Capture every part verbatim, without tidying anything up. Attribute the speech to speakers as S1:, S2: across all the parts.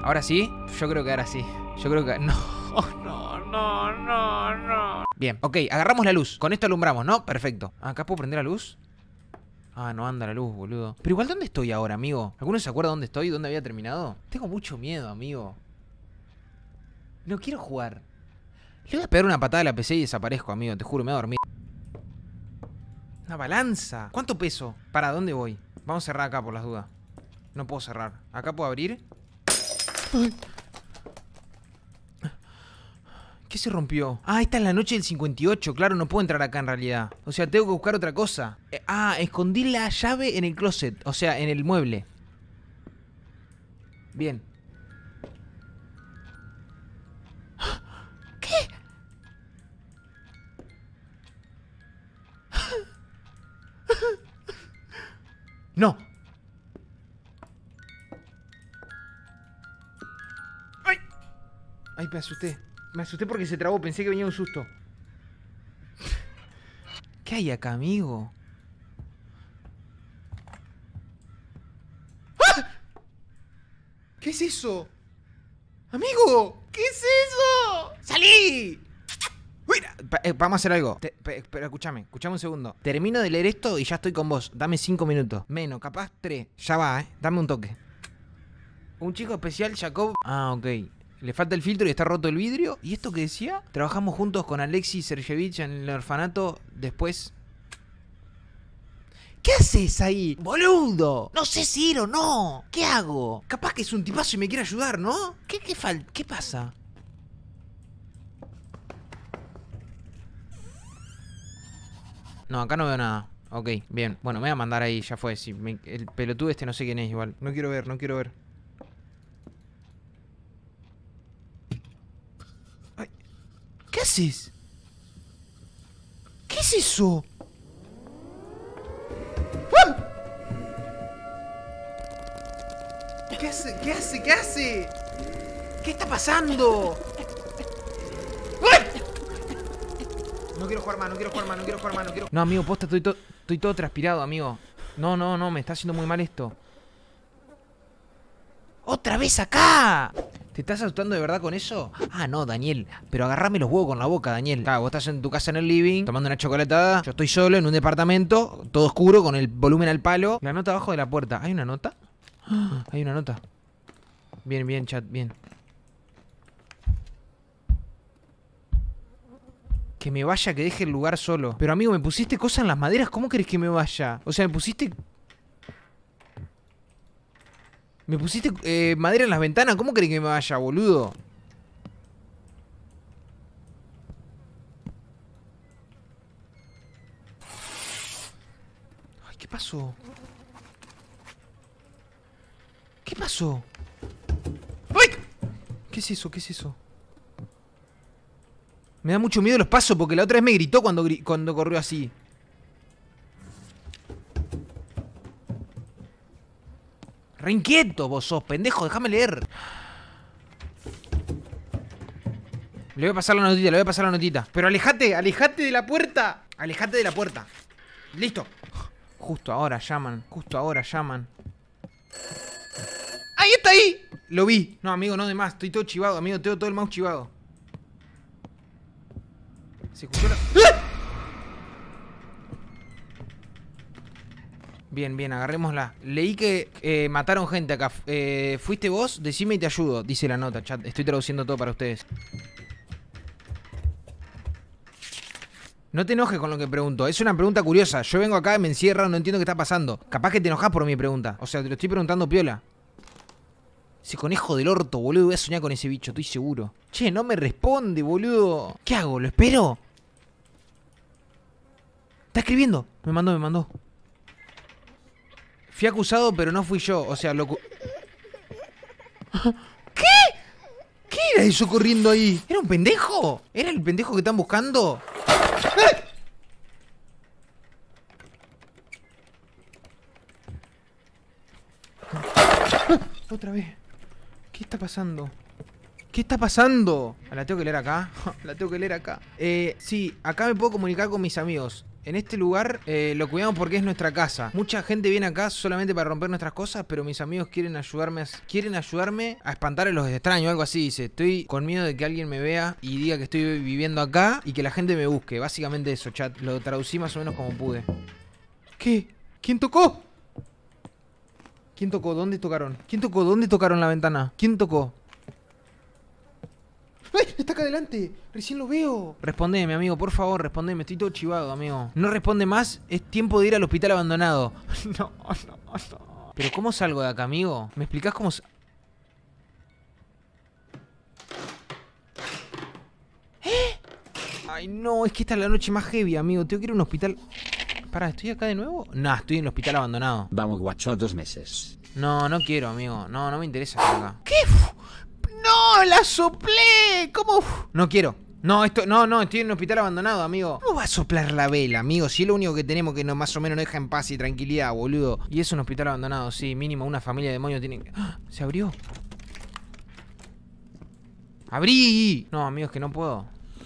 S1: ¿Ahora sí? Yo creo que ahora sí. Yo creo que... No, no, no, no, no. Bien, ok, agarramos la luz. Con esto alumbramos, ¿no? Perfecto. ¿Acá puedo prender la luz? Ah, no anda la luz, boludo. Pero igual, ¿dónde estoy ahora, amigo? ¿Alguno se acuerda dónde estoy? ¿Dónde había terminado? Tengo mucho miedo, amigo. No quiero jugar. Le voy a pegar una patada a la P C y desaparezco, amigo. Te juro, me voy a dormir. Una balanza. ¿Cuánto peso? ¿Para dónde voy? Vamos a cerrar acá por las dudas. No puedo cerrar. ¿Acá puedo abrir? Ay. ¿Qué se rompió? Ah, esta es la noche del cincuenta y ocho. Claro, no puedo entrar acá en realidad. O sea, tengo que buscar otra cosa. Eh, ah, escondí la llave en el closet. O sea, en el mueble. Bien. ¿Qué? No. ¡Ay! Ay, me asusté. Me asusté porque se trabó. Pensé que venía un susto. ¿Qué hay acá, amigo? ¡Ah! ¿Qué es eso? ¡Amigo! ¿Qué es eso? ¡Salí! Mira, eh, vamos a hacer algo. Te, pe, pero escúchame, escúchame un segundo. Termino de leer esto y ya estoy con vos. Dame cinco minutos. Menos, capaz tres. Ya va, eh. Dame un toque. Un chico especial, Jacob. Ah, ok. Le falta el filtro y está roto el vidrio. ¿Y esto qué decía? Trabajamos juntos con Alexis Sergeyevich en el orfanato. Después... ¿Qué haces ahí, boludo? No sé si ir o no. ¿Qué hago? Capaz que es un tipazo y me quiere ayudar, ¿no? ¿Qué, qué, fal ¿Qué pasa? No, acá no veo nada. Ok, bien. Bueno, me voy a mandar ahí, ya fue. Si me, el pelotudo este no sé quién es igual. No quiero ver, no quiero ver. Ay. ¿Qué haces? ¿Qué es eso? ¡Ah! ¿Qué hace? ¿Qué hace? ¿Qué hace? ¿Qué está pasando? ¡Ay! No quiero jugar más, no quiero jugar más, no quiero jugar más, no quiero... No, amigo, posta, estoy, to estoy todo transpirado, amigo. No, no, no, me está haciendo muy mal esto. ¡Otra vez acá! ¿Te estás asustando de verdad con eso? Ah, no, Daniel. Pero agarrame los huevos con la boca, Daniel. Claro, vos estás en tu casa en el living, tomando una chocolatada. Yo estoy solo en un departamento, todo oscuro, con el volumen al palo. La nota abajo de la puerta. ¿Hay una nota? ¡Ah! Hay una nota. Bien, bien, chat, bien. Que me vaya, que deje el lugar solo. Pero amigo, me pusiste cosas en las maderas. ¿Cómo querés que me vaya? O sea, me pusiste... Me pusiste eh, madera en las ventanas. ¿Cómo querés que me vaya, boludo? Ay, ¿qué pasó? ¿Qué pasó? ¡Ay! ¿Qué es eso? ¿Qué es eso? Me da mucho miedo los pasos porque la otra vez me gritó cuando, gri cuando corrió así. Re inquieto vos sos, pendejo, déjame leer. Le voy a pasar la notita, le voy a pasar la notita. Pero alejate, alejate de la puerta. Alejate de la puerta. Listo. Justo ahora llaman, justo ahora llaman. ¡Ahí está ahí! Lo vi. No, amigo, no de más, estoy todo chivado, amigo, tengo todo el mouse chivado. Se escuchó la... ¡Ah! Bien, bien, agarrémosla. Leí que eh, mataron gente acá. Eh, ¿Fuiste vos? Decime y te ayudo, dice la nota, chat. Estoy traduciendo todo para ustedes. No te enojes con lo que pregunto. Es una pregunta curiosa. Yo vengo acá, me encierran, no entiendo qué está pasando. Capaz que te enojas por mi pregunta. O sea, te lo estoy preguntando piola. Ese conejo del orto, boludo. Voy a soñar con ese bicho, estoy seguro. Che, no me responde, boludo. ¿Qué hago? ¿Lo espero? Está escribiendo. Me mandó, me mandó. Fui acusado, pero no fui yo. O sea, lo... ¿Qué? ¿Qué era eso corriendo ahí? ¿Era un pendejo? ¿Era el pendejo que están buscando? ¡Ay! Otra vez. ¿Qué está pasando? ¿Qué está pasando? ¿La tengo que leer acá? La tengo que leer acá. Eh, sí, acá me puedo comunicar con mis amigos. En este lugar eh, lo cuidamos porque es nuestra casa. Mucha gente viene acá solamente para romper nuestras cosas, pero mis amigos quieren ayudarme a, quieren ayudarme a espantar a los extraños, algo así dice. Estoy con miedo de que alguien me vea y diga que estoy viviendo acá y que la gente me busque. Básicamente eso, chat. Lo traducí más o menos como pude. ¿Qué? ¿Quién tocó? ¿Quién tocó? ¿Dónde tocaron? ¿Quién tocó? ¿Dónde tocaron la ventana? ¿Quién tocó? ¡Ay! Está acá adelante. Recién lo veo. Respondeme, amigo, por favor, respondeme. Estoy todo chivado, amigo. No responde más. Es tiempo de ir al hospital abandonado. No, no, no. Pero ¿cómo salgo de acá, amigo? ¿Me explicás cómo... ¿Eh? Ay, no. Es que esta es la noche más heavy, amigo. Tengo que ir a un hospital... Pará, ¿estoy acá de nuevo? No, estoy en el hospital abandonado.
S2: Vamos, guacho, dos meses.
S1: No, no quiero, amigo. No, no me interesa estar acá. ¿Qué? ¡No! ¡La soplé! ¿Cómo? No quiero. No, esto, no, no, estoy en un hospital abandonado, amigo. ¿Cómo va a soplar la vela, amigo? Si es lo único que tenemos que no, más o menos nos deja en paz y tranquilidad, boludo. Y es un hospital abandonado, sí, mínimo una familia de demonios tiene que... ¡Ah! Se abrió. ¡Abrí! No, amigos, que no puedo.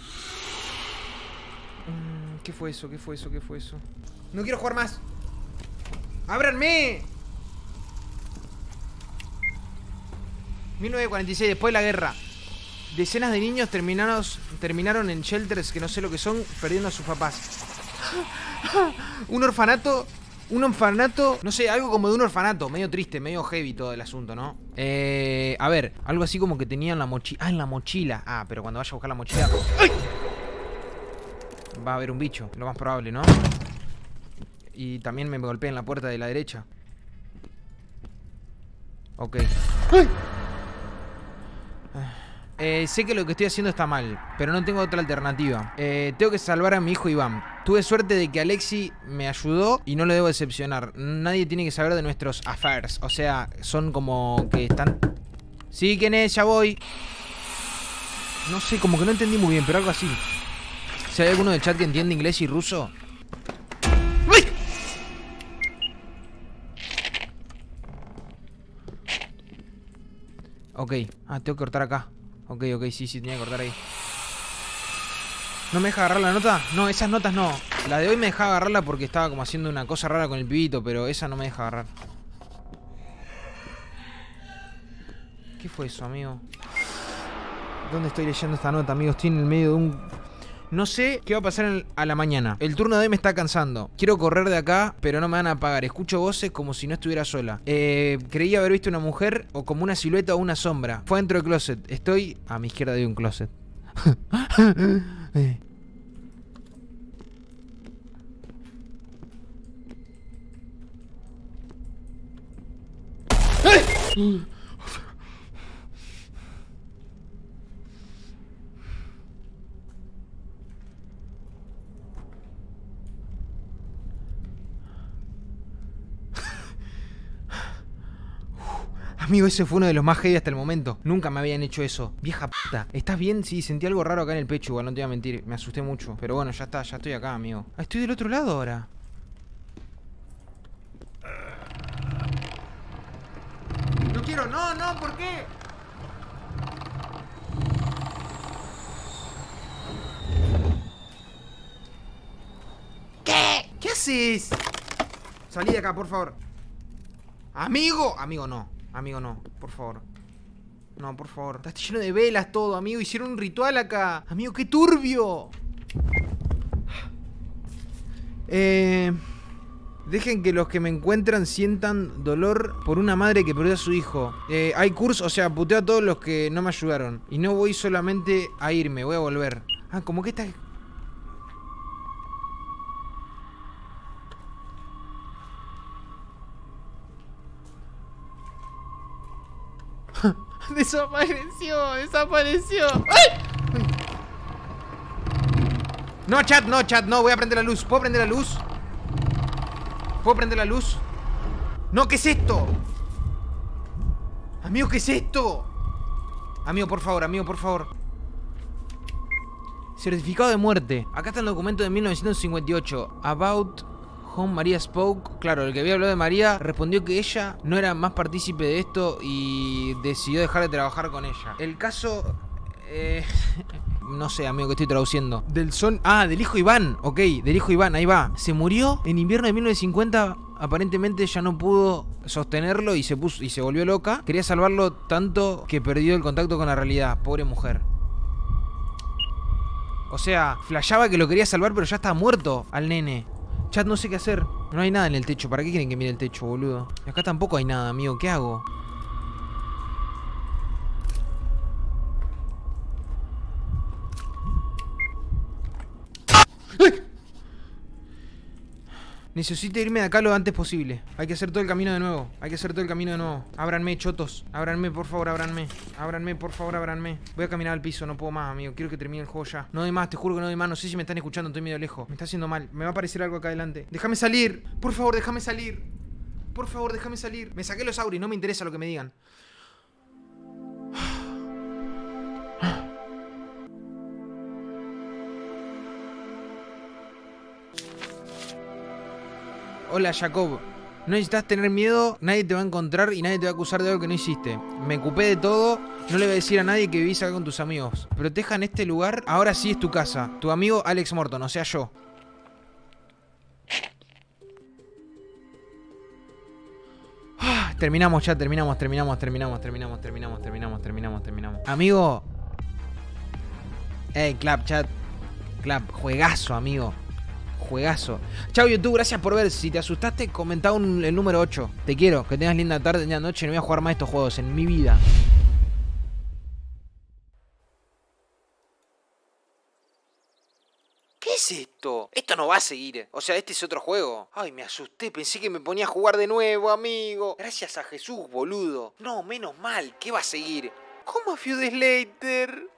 S1: ¿Qué fue eso? ¿Qué fue eso? ¿Qué fue eso? No quiero jugar más. ¡Ábranme! mil novecientos cuarenta y seis, después de la guerra. Decenas de niños terminaron, terminaron en shelters que no sé lo que son, perdiendo a sus papás. Un orfanato. Un orfanato. No sé, algo como de un orfanato. Medio triste, medio heavy todo el asunto, ¿no? Eh, a ver, algo así como que tenían la mochila. Ah, en la mochila. Ah, pero cuando vaya a buscar la mochila... ¡Ay! Va a haber un bicho, lo más probable, ¿no? Y también me golpeé en la puerta de la derecha. Ok. ¡Ay! Eh, sé que lo que estoy haciendo está mal, pero no tengo otra alternativa. Eh, tengo que salvar a mi hijo Iván. Tuve suerte de que Alexi me ayudó y no lo debo decepcionar. Nadie tiene que saber de nuestros affairs. O sea, son como que están... Sí, ¿quién es? Ya voy. No sé, como que no entendí muy bien, pero algo así. Si hay alguno del chat que entiende inglés y ruso. ¡Uy! Ok. Ah, tengo que cortar acá. Ok, ok, sí, sí, tenía que cortar ahí. ¿No me deja agarrar la nota? No, esas notas no. La de hoy me dejaba agarrarla porque estaba como haciendo una cosa rara con el pibito, pero esa no me deja agarrar. ¿Qué fue eso, amigo? ¿Dónde estoy leyendo esta nota, amigo? Estoy en el medio de un... No sé qué va a pasar en, a la mañana. El turno de hoy me está cansando. Quiero correr de acá, pero no me van a pagar. Escucho voces como si no estuviera sola. Eh, creí haber visto una mujer o como una silueta o una sombra. Fue dentro del closet. Estoy... A mi izquierda hay un closet. eh. ¡Eh! Amigo, ese fue uno de los más heavy hasta el momento. Nunca me habían hecho eso. Vieja puta. ¿Estás bien? Sí, sentí algo raro acá en el pecho, igual no te voy a mentir. Me asusté mucho. Pero bueno, ya está, ya estoy acá, amigo. Ah, estoy del otro lado ahora. No quiero, no, no, ¿por qué? ¿Qué? ¿Qué haces? Salí de acá, por favor. Amigo. Amigo, no. Amigo, no, por favor. No, por favor. Está lleno de velas todo, amigo. Hicieron un ritual acá. Amigo, qué turbio. Eh... Dejen que los que me encuentran sientan dolor por una madre que perdió a su hijo. Eh, hay curso, o sea, puteo a todos los que no me ayudaron. Y no voy solamente a irme, voy a volver. Ah, como que está... Desapareció, desapareció. ¡Ay! No, chat, no, chat, no, voy a prender la luz. ¿Puedo prender la luz? ¿Puedo prender la luz? No, ¿qué es esto? Amigo, ¿qué es esto? Amigo, por favor, amigo, por favor. Certificado de muerte. Acá está el documento de mil novecientos cincuenta y ocho. About whom María spoke. Claro, el que había hablado de María respondió que ella no era más partícipe de esto y decidió dejar de trabajar con ella. El caso Eh... No sé, amigo, que estoy traduciendo. Del son... Ah, del hijo Iván. Ok, del hijo Iván, ahí va. Se murió en invierno de mil novecientos cincuenta. Aparentemente ya no pudo sostenerlo y se puso y se volvió loca. Quería salvarlo tanto que perdió el contacto con la realidad. Pobre mujer. O sea, flashaba que lo quería salvar, pero ya estaba muerto al nene. Chat, no sé qué hacer. No hay nada en el techo. ¿Para qué quieren que mire el techo, boludo? Y acá tampoco hay nada, amigo. ¿Qué hago? Necesito irme de acá lo antes posible. Hay que hacer todo el camino de nuevo. Hay que hacer todo el camino de nuevo. Ábranme, chotos. Ábranme, por favor, ábranme. Ábranme, por favor, ábranme. Voy a caminar al piso, no puedo más, amigo. Quiero que termine el juego ya. No doy más, te juro que no doy más. No sé si me están escuchando, estoy medio lejos. Me está haciendo mal. Me va a aparecer algo acá adelante. Déjame salir. Por favor, déjame salir. Por favor, déjame salir. Me saqué los auris, no me interesa lo que me digan. Hola, Jacob. No necesitas tener miedo, nadie te va a encontrar y nadie te va a acusar de algo que no hiciste. Me ocupé de todo, no le voy a decir a nadie que vivís acá con tus amigos. Protejan este lugar, ahora sí es tu casa. Tu amigo Alex Morton, o sea yo. Ah, terminamos ya, terminamos, terminamos, terminamos, terminamos, terminamos, terminamos, terminamos, terminamos. Amigo. Ey, clap, chat. Clap, juegazo, amigo. Juegazo. Chao YouTube, gracias por ver. Si te asustaste, comenta un, el número ocho. Te quiero, que tengas linda tarde, linda noche. No voy a jugar más estos juegos en mi vida. ¿Qué es esto? Esto no va a seguir. O sea, este es otro juego. Ay, me asusté. Pensé que me ponía a jugar de nuevo, amigo. Gracias a Jesús, boludo. No, menos mal. ¿Qué va a seguir? ¿Cómo a few days later?